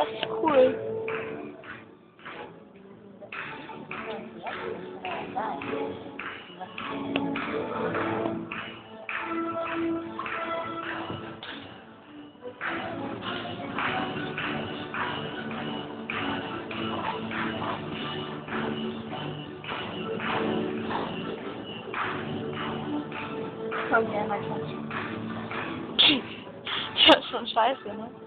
Das ist cool. Komm, ja, mal klatschen. Das ist schon scheiße, ne?